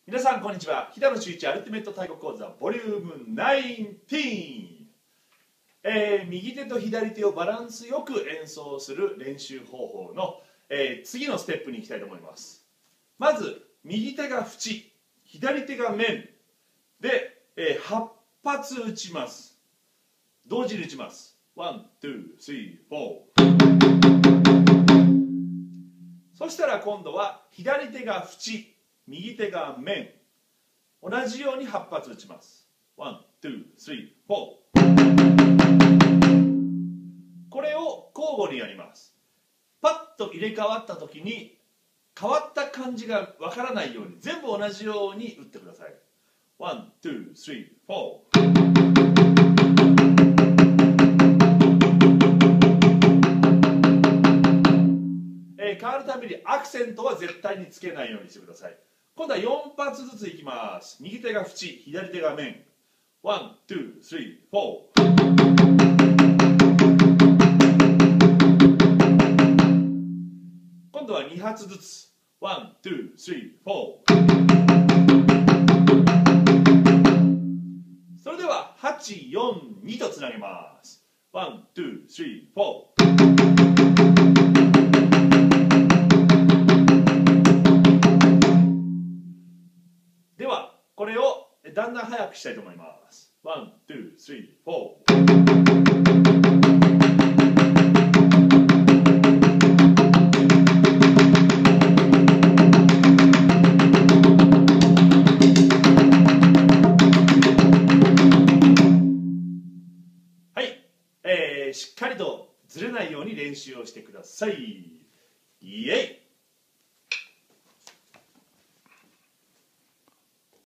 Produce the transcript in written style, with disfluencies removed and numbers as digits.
皆さんこんにちは。平野修一アルティメット太鼓講座ボリューム19、右手と左手をバランスよく演奏する練習方法の、次のステップに行きたいと思います。まず右手が縁、左手が面で、8発打ちます。同時に打ちます。1、2、3、4。そしたら今度は左手が縁、右手が面、同じように8発打ちます。1、2、3、4。これを交互にやります。パッと入れ替わった時に変わった感じがわからないように全部同じように打ってください。1、2、3、4。変わるたびにアクセントは絶対につけないようにしてください。今度は4発ずついきます。右手が縁、左手が面。1、2、3、4。今度は2発ずつ。1、2、3、4。それでは8、4、2とつなげます。1、2、3、4。ではこれをだんだん速くしたいと思います。1、2、3、4。はい、しっかりとずれないように練習をしてください。イエイ。